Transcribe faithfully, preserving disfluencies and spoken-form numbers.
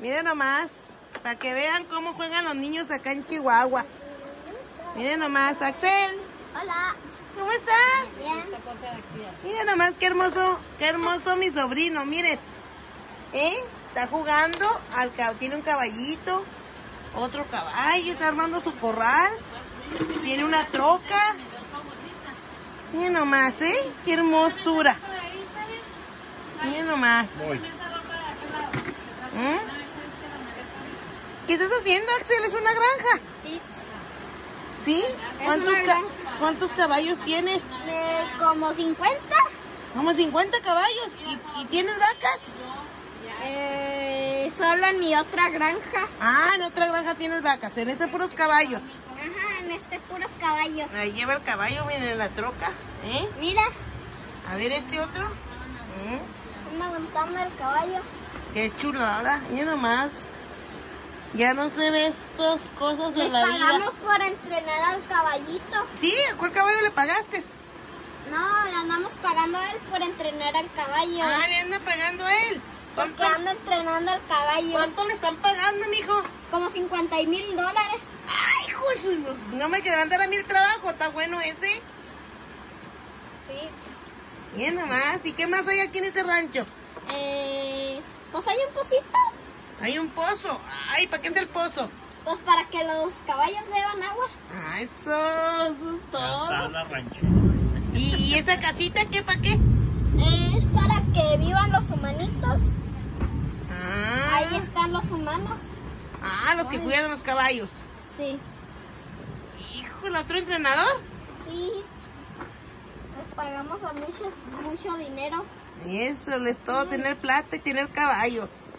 Miren nomás, para que vean cómo juegan los niños acá en Chihuahua. Miren nomás, Axel. Hola. ¿Cómo estás? Bien. Miren nomás qué hermoso, qué hermoso mi sobrino, miren. ¿Eh? Está jugando, al cab- tiene un caballito, otro caballo, está armando su corral. Tiene una troca. Miren nomás, ¿eh? Qué hermosura. Miren nomás. ¿Mm? ¿Qué estás haciendo, Axel? ¿Es una granja? Sí. ¿Sí? ¿Cuántos, ca ¿Cuántos caballos tienes? Eh, como cincuenta. Como cincuenta caballos. ¿Y, y tienes vacas? Eh, solo en mi otra granja. Ah, en otra granja tienes vacas. En este puros caballos. Ajá, en este puros caballos. Ahí lleva el caballo, miren, en la troca. ¿Eh? Mira, A ver este otro. ¿Mm? una ventana del caballo. Qué chulada. Miren nomás. Ya no se ve estas cosas Le en la vida. pagamos por entrenar al caballito. ¿Sí? ¿A cuál caballo le pagaste? No, le andamos pagando a él por entrenar al caballo. Ah, le anda pagando a él. Porque ¿Cuánto, anda entrenando al caballo. ¿Cuánto le están pagando, mijo? Como cincuenta mil dólares. Ay, hijo de su- pues, no me quedarán dar a mí el trabajo. Está bueno ese. Sí. Bien nomás. ¿Y qué más hay aquí en este rancho? Eh, pues hay un pocito. Hay un pozo. Ay, ¿para qué es el pozo? Pues para que los caballos beban agua. Ah, eso, eso es todo. la ranchera. ¿Y esa casita qué, para qué? Es para que vivan los humanitos. Ah, Ahí están los humanos. ah, los que cuidan a los caballos. Sí, Hijo, ¿el otro entrenador? sí. Les pagamos a muchos, mucho dinero. Eso, les todo tener plata y tener caballos.